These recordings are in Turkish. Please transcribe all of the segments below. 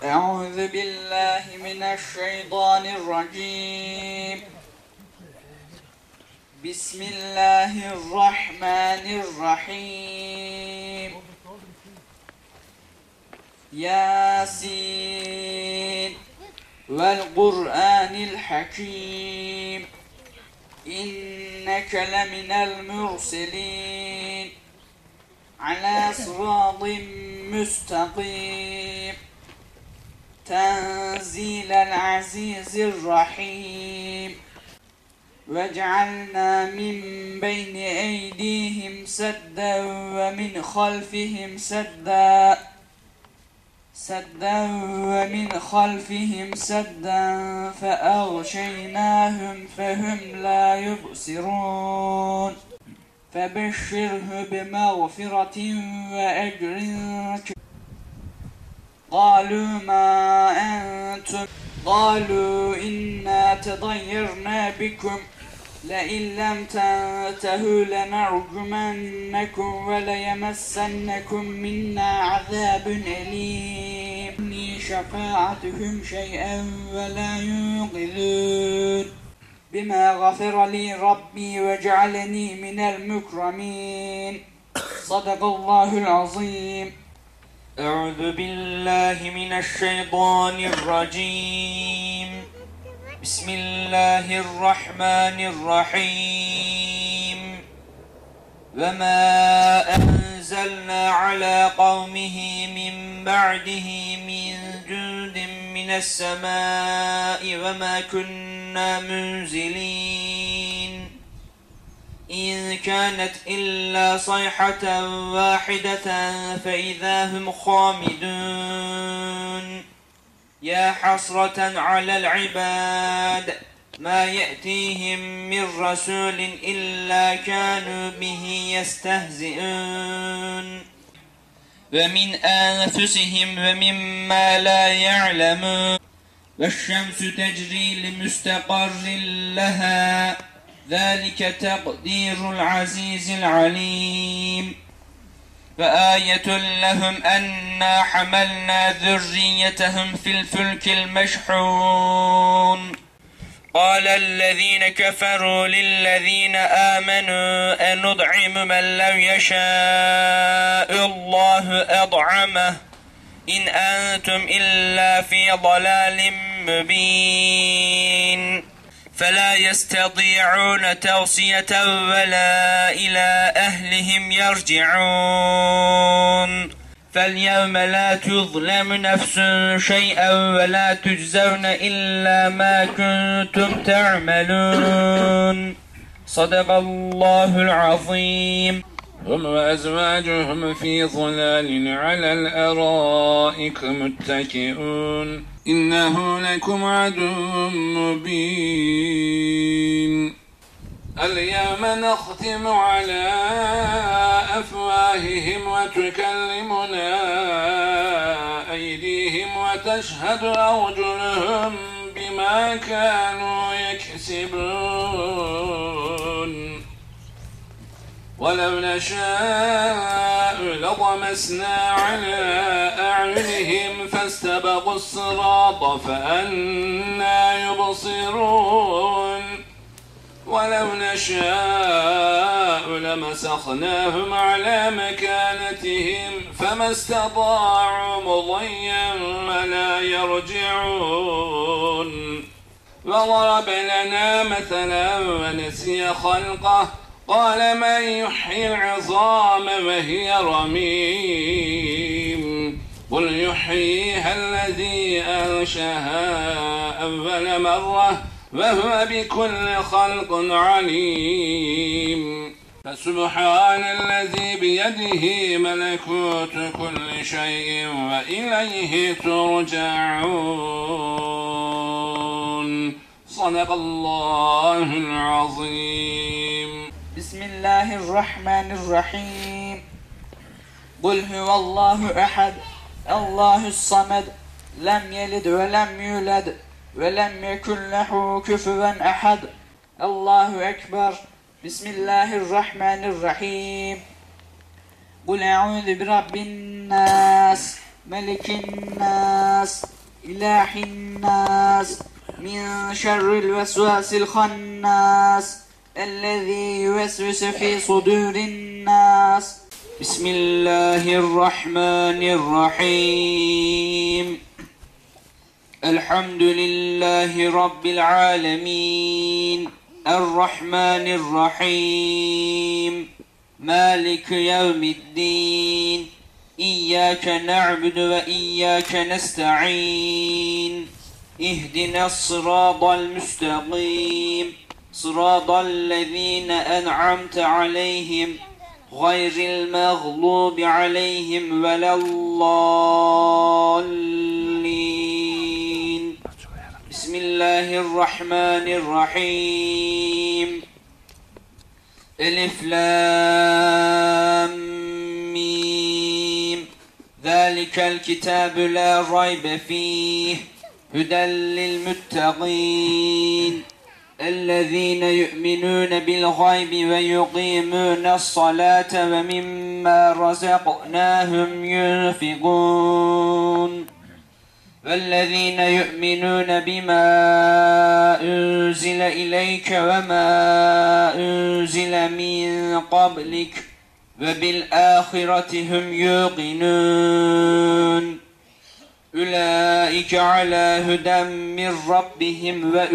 أعوذ بالله من الشيطان الرجيم. بسم الله الرحمن الرحيم. ياسين والقرآن الحكيم إنك لمن المرسلين على صراط مستقيم تنزيل العزيز الرحيم. وجعلنا من بين أيديهم سدا ومن خلفهم سدا ومن خلفهم سدا فأغشيناهم فهم لا يبصرون. فبشره بمغفرة وأجر كريم. قالوا ما أنتم قالوا إنا تطيرنا بكم لئن لم تنتهوا لنرجمنكم وليمسنكم منا عذاب أليم. شفاعتهم شيئا ولا ينقذون. بما غفر لي ربي وجعلني من المكرمين. صدق الله العظيم. أعوذ بالله من الشيطان الرجيم. بسم الله الرحمن الرحيم. وما أنزلنا على قومه من بعده من جند من السماء وما كنا منزلين إن كانت إلا صيحة واحدة فإذا هم خامدون. يا حسرة على العباد ما يأتيهم من رسول إلا كانوا به يستهزئون. ومن أنفسهم ومما لا يعلمون. والشمس تجري لمستقر لها ذلك تقدير العزيز العليم. وآية لهم أنا حملنا ذريتهم في الفلك المشحون. قال الذين كفروا للذين آمنوا أنطعم من لو يشاء الله أطعمه إن أنتم إلا في ضلال مبين. فلا يستطيعون توصية ولا إلى أهلهم يرجعون. فاليوم لا تظلم نفس شيئا ولا تجزون إلا ما كنتم تعملون. صدق الله العظيم. هم وأزواجهم في ظلال على الأرائك متكئون. إنه لكم عدو مبين. اليوم نختم على أفواههم وتكلمنا أيديهم وتشهد أرجلهم بما كانوا يكسبون. ولو نشاء لطمسنا على أعينهم فاستبقوا الصراط فأنى يبصرون. ولو نشاء لمسخناهم على مكانتهم فما استطاعوا مضيا ولا يرجعون. وضرب لنا مثلا ونسي خلقه قال من يحيي العظام وهي رميم. قل يحييها الذي أنشأها أول مرة وهو بكل خلق عليم. فسبحان الذي بيده ملكوت كل شيء وإليه ترجعون. صدق الله العظيم. بسم الله الرحمن الرحيم. قل هو الله أحد الله الصمد لم يلد ولم يولد ولم يكن له كفوا أحد. الله أكبر. بسم الله الرحمن الرحيم. قل أعوذ برب الناس ملك الناس إله الناس من شر الوسواس الخناس الذي يوسوس في صدور الناس بسم الله الرحمن الرحيم الحمد لله رب العالمين الرحمن الرحيم مالك يوم الدين إياك نعبد وإياك نستعين اهدنا الصراط المستقيم صراط الذين أنعمت عليهم غير المغضوب عليهم ولا الضالين بسم الله الرحمن الرحيم ألف لام ميم ذلك الكتاب لا ريب فيه هدى للمتقين الذين يؤمنون بالغيب ويقيمون الصلاة ومما رزقناهم ينفقون والذين يؤمنون بما أنزل إليك وما أنزل من قبلك وبالآخرة هم يوقنون أولئك على هدى من ربهم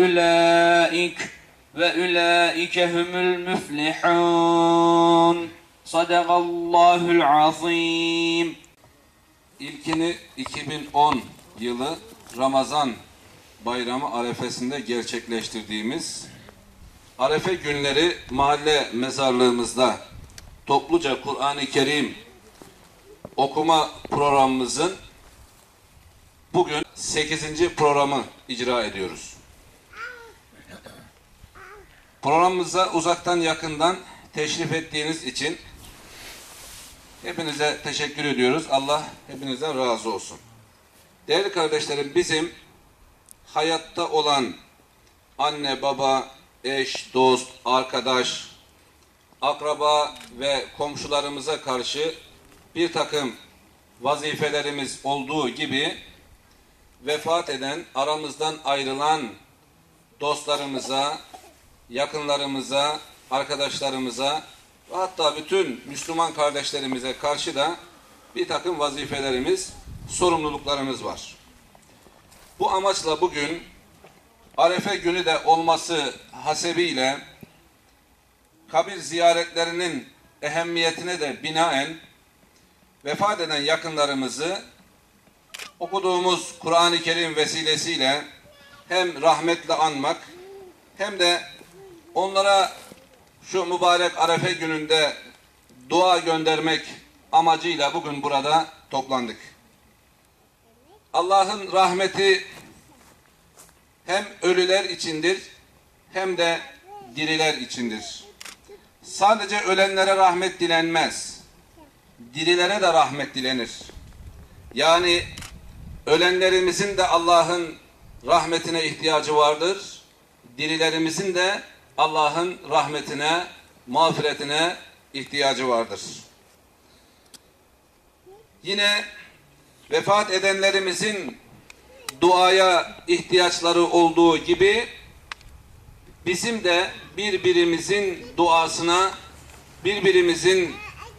وأولئك هم المفلحون صدق الله العظيم. İlkini 2010 yılı Ramazan bayramı arefesinde gerçekleştirdiğimiz Arefe günleri mahalle mezarlığımızda topluca Kur'an-ı Kerim okuma programımızın bugün 8. programı icra ediyoruz. Programımıza uzaktan yakından teşrif ettiğiniz için hepinize teşekkür ediyoruz. Allah hepinizden razı olsun. Değerli kardeşlerim, bizim hayatta olan anne, baba, eş, dost, arkadaş, akraba ve komşularımıza karşı bir takım vazifelerimiz olduğu gibi vefat eden, aramızdan ayrılan dostlarımıza, yakınlarımıza, arkadaşlarımıza ve hatta bütün Müslüman kardeşlerimize karşı da bir takım vazifelerimiz, sorumluluklarımız var. Bu amaçla bugün Arefe günü de olması hasebiyle kabir ziyaretlerinin ehemmiyetine de binaen vefat eden yakınlarımızı okuduğumuz Kur'an-ı Kerim vesilesiyle hem rahmetle anmak hem de onlara şu mübarek Arefe gününde dua göndermek amacıyla bugün burada toplandık. Allah'ın rahmeti hem ölüler içindir hem de diriler içindir. Sadece ölenlere rahmet dilenmez. Dirilere de rahmet dilenir. Yani ölenlerimizin de Allah'ın rahmetine ihtiyacı vardır. Dirilerimizin de Allah'ın rahmetine, mağfiretine ihtiyacı vardır. Yine vefat edenlerimizin duaya ihtiyaçları olduğu gibi bizim de birbirimizin duasına, birbirimizin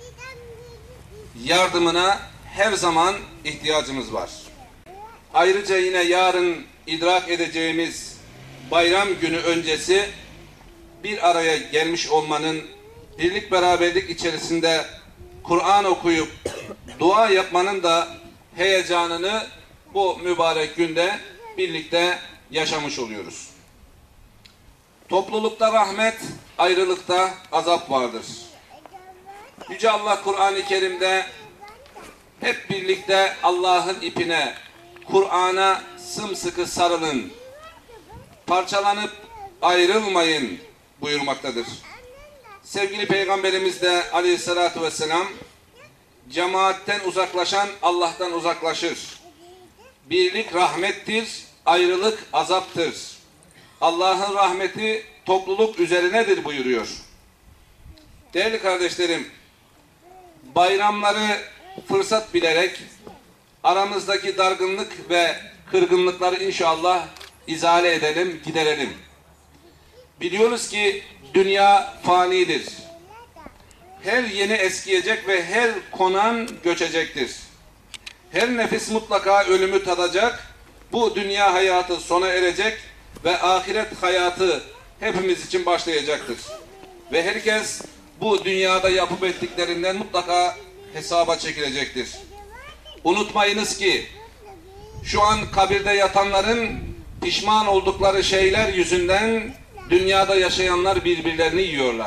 yardımına her zaman ihtiyacımız var. Ayrıca yine yarın idrak edeceğimiz bayram günü öncesi bir araya gelmiş olmanın, birlik beraberlik içerisinde Kur'an okuyup dua yapmanın da heyecanını bu mübarek günde birlikte yaşamış oluyoruz. Toplulukta rahmet, ayrılıkta azap vardır. Yüce Allah Kur'an-ı Kerim'de hep birlikte Allah'ın ipine, Kur'an'a sımsıkı sarılın, parçalanıp ayrılmayın buyurmaktadır. Sevgili Peygamberimiz de aleyhissalatu vesselam, cemaatten uzaklaşan Allah'tan uzaklaşır. Birlik rahmettir, ayrılık azaptır. Allah'ın rahmeti topluluk üzerinedir buyuruyor. Değerli kardeşlerim, bayramları fırsat bilerek aramızdaki dargınlık ve kırgınlıkları inşallah izale edelim, giderelim. Biliyoruz ki dünya fanidir. Her yeni eskiyecek ve her konan göçecektir. Her nefis mutlaka ölümü tadacak. Bu dünya hayatı sona erecek ve ahiret hayatı hepimiz için başlayacaktır. Ve herkes bu dünyada yapıp ettiklerinden mutlaka hesaba çekilecektir. Unutmayınız ki şu an kabirde yatanların pişman oldukları şeyler yüzünden dünyada yaşayanlar birbirlerini yiyorlar.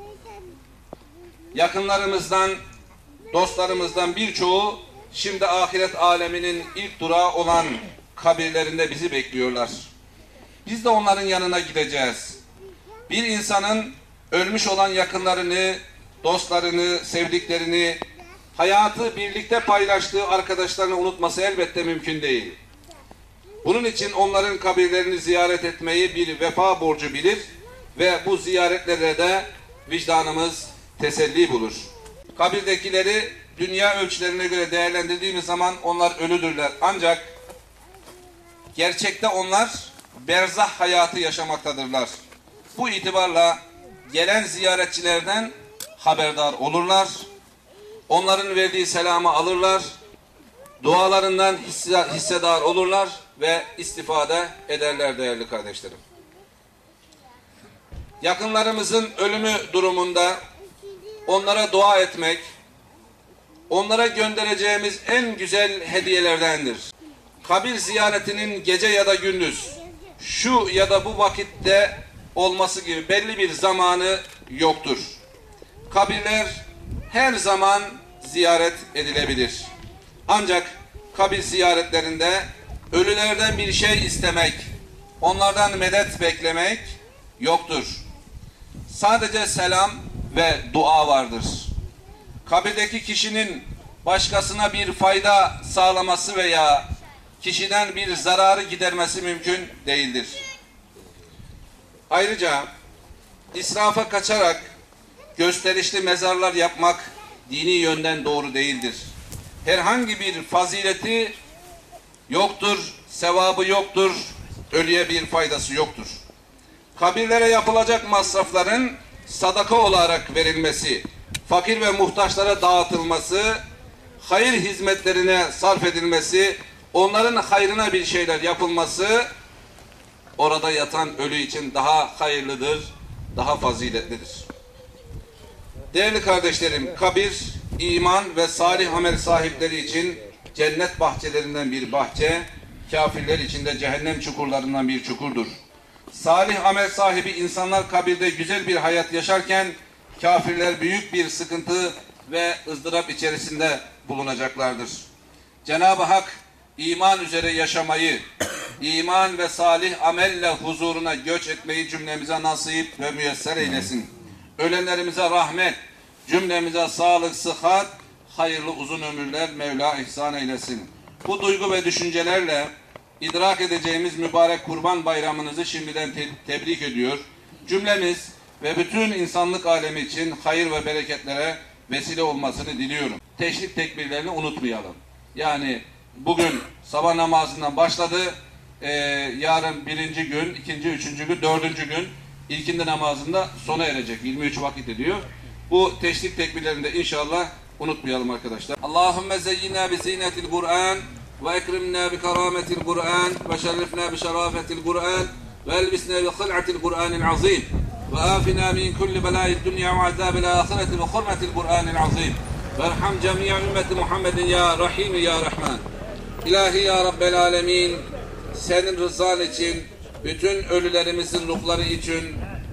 Yakınlarımızdan, dostlarımızdan birçoğu şimdi ahiret aleminin ilk durağı olan kabirlerinde bizi bekliyorlar. Biz de onların yanına gideceğiz. Bir insanın ölmüş olan yakınlarını, dostlarını, sevdiklerini, hayatı birlikte paylaştığı arkadaşlarını unutması elbette mümkün değil. Bunun için onların kabirlerini ziyaret etmeyi bir vefa borcu bilir ve bu ziyaretlere de vicdanımız teselli bulur. Kabirdekileri dünya ölçülerine göre değerlendirdiğimiz zaman onlar ölüdürler. Ancak gerçekte onlar berzah hayatı yaşamaktadırlar. Bu itibarla gelen ziyaretçilerden haberdar olurlar. Onların verdiği selamı alırlar. Dualarından hissedar olurlar ve istifade ederler değerli kardeşlerim. Yakınlarımızın ölümü durumunda onlara dua etmek, onlara göndereceğimiz en güzel hediyelerdendir. Kabir ziyaretinin gece ya da gündüz, şu ya da bu vakitte olması gibi belli bir zamanı yoktur. Kabirler her zaman ziyaret edilebilir. Ancak kabir ziyaretlerinde ölülerden bir şey istemek, onlardan medet beklemek yoktur. Sadece selam ve dua vardır. Kabirdeki kişinin başkasına bir fayda sağlaması veya kişiden bir zararı gidermesi mümkün değildir. Ayrıca israfa kaçarak gösterişli mezarlar yapmak dini yönden doğru değildir. Herhangi bir fazileti yoktur, sevabı yoktur, ölüye bir faydası yoktur. Kabirlere yapılacak masrafların sadaka olarak verilmesi, fakir ve muhtaçlara dağıtılması, hayır hizmetlerine sarf edilmesi, onların hayrına bir şeyler yapılması orada yatan ölü için daha hayırlıdır, daha faziletlidir. Değerli kardeşlerim, kabir, iman ve salih amel sahipleri için cennet bahçelerinden bir bahçe, kafirler için de cehennem çukurlarından bir çukurdur. Salih amel sahibi insanlar kabirde güzel bir hayat yaşarken, kafirler büyük bir sıkıntı ve ızdırap içerisinde bulunacaklardır. Cenab-ı Hak iman üzere yaşamayı, iman ve salih amelle huzuruna göç etmeyi cümlemize nasip ve müyesser eylesin. Ölenlerimize rahmet, cümlemize sağlık, sıhhat, hayırlı uzun ömürler Mevla ihsan eylesin. Bu duygu ve düşüncelerle idrak edeceğimiz mübarek Kurban Bayramınızı şimdiden tebrik ediyor. Cümlemiz ve bütün insanlık alemi için hayır ve bereketlere vesile olmasını diliyorum. Teşrik tekbirlerini unutmayalım. Yani bugün sabah namazından başladı, yarın birinci gün, ikinci, üçüncü gün, dördüncü gün ilkindi namazında sona erecek. 23 vakit ediyor. Bu teşrik tekbirlerini de inşallah unutmayalım arkadaşlar. Allahümme zeyyina bi ziynetil Kur'an ve ekrimna bi kerametil Kur'an ve şerrifna bi şerafetil Kur'an ve elbisna bi khıl'atil Kur'anil azim ve afina min kulli belayid dünya ve azabil ahireti ve hurmetil Kur'anil azim ve erham cemi'a ümmeti Muhammedin ya Rahim ya Rahman. İlahi ya Rabbel alemin, senin rızan için, bütün ölülerimizin ruhları için,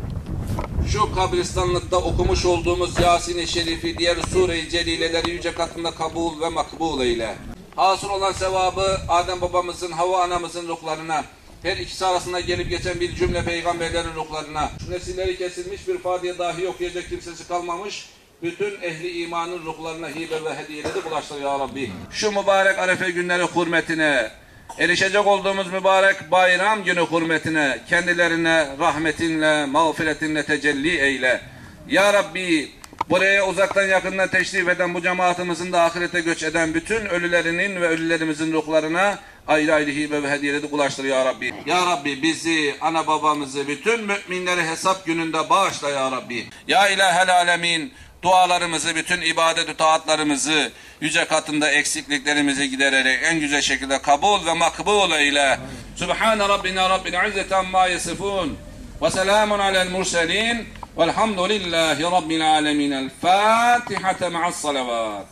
şu kabristanlıkta okumuş olduğumuz Yasin-i Şerifi, diğer Sure-i Celileleri yüce katında kabul ve makbul eyle. Hasıl olan sevabı Adem babamızın, Havva anamızın ruhlarına, her ikisi arasında gelip geçen bir cümle peygamberlerin ruhlarına, nesilleri kesilmiş bir Fatiha dahi okuyacak kimsesi kalmamış, bütün ehli imanın ruhlarına hibe ve hediyeleri bulaştır ya Rabbi. Şu mübarek Arefe günleri hürmetine, erişecek olduğumuz mübarek bayram günü hürmetine, kendilerine rahmetinle, mağfiretinle tecelli eyle. Ya Rabbi, buraya uzaktan yakından teşrif eden bu cemaatimizin de ahirete göç eden bütün ölülerinin ve ölülerimizin ruhlarına ayrı ayrı hibe ve hediyeleri ulaştır ya Rabbi. Ya Rabbi bizi, ana babamızı, bütün müminleri hesap gününde bağışla ya Rabbi. Ya İlahel Alemin, dualarımızı, bütün ibadet-ü taatlarımızı, yüce katında eksikliklerimizi gidererek en güzel şekilde kabul ve makbul eyle. Subhane Rabbina Rabbil İzzeti amma yasifun. Ve selamun alel murselin. Velhamdülillahi Rabbil alemin. El Fatiha ma'as salavat.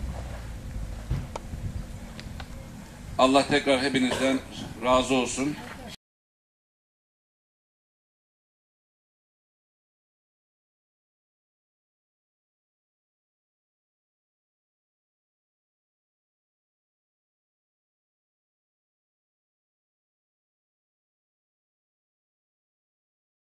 Allah tekrar hepinizden razı olsun.